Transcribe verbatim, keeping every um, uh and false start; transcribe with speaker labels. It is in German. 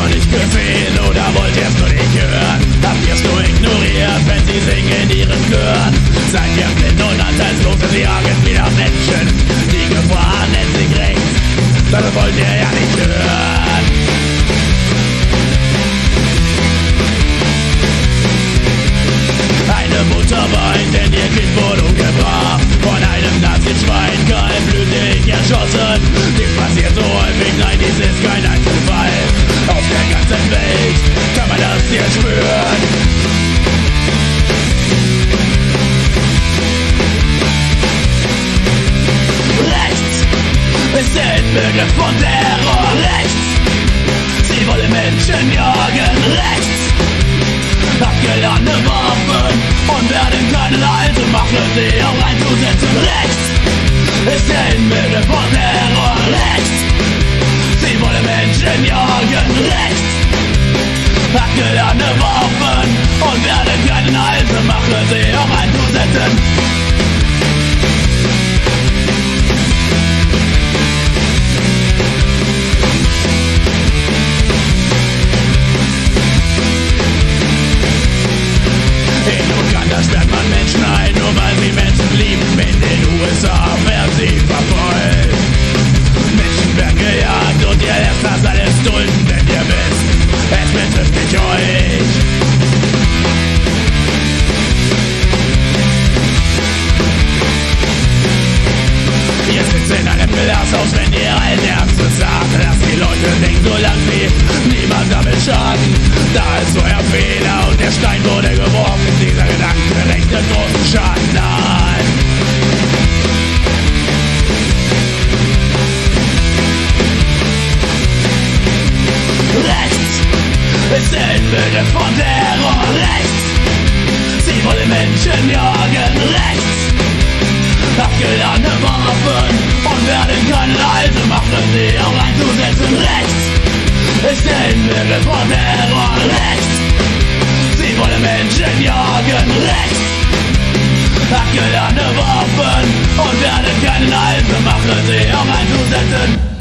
Speaker 1: noch nicht gesehen oder wollt ihr es nur nicht hören? Habt ihr es nur ignoriert, wenn sie singen in ihren Chören? Seid ihr blind und anteilslos, sie jagen wieder Menschen. Die Gefahr nennt sich rechts, das wollt ihr ja nicht hören. Eine Mutter weint, denn ihr Kind wurde umgebracht. Von einem Nazi-Schwein kaltblütig erschossen. Dies passiert so häufig, nein, dies ist kein Einzelfall. Auf der ganzen Welt kann man das hier spüren. Rechts ist der Inbegriff von Terror. Rechts, sie wollen Menschen jagen. Rechts, abgeladene Waffen und werden keinen Halt und machen sie auch einzusetzen. Rechts ist der Inbegriff von Terror. Rechts, sie wollen Menschen jagen. Rechts, abgeladene Waffen und werden keinen Halt und machen sie auch einzusetzen. Da sperrt man Menschen ein, nur weil sie Menschen lieben. In den U S A werden sie verfolgt. Menschen werden gejagt und ihr lasst das alles dulden, denn ihr wisst, es betrifft nicht euch. Ihr sitzt in einem Glashaus, wenn ihr allen Ernstes sagt, dass die Leute denken, solange sie niemand damit schaden. Da ist euer Fehler und der Stein wurde geworfen. Dieser Gedanke rechnet großen Schaden an. Rechts ist der Inbegriff von Terror. Rechts, sie wollen Menschen jagen. Rechts, abgeladene Waffen und werden keine Halt machen, sie auch einzusetzen. Rechts ist der Inbegriff von Terror. Rechts, sie wollen Menschen jagen. Rechts, abgeladene Waffen und werden keinen Halt machen, sie auch einzusetzen.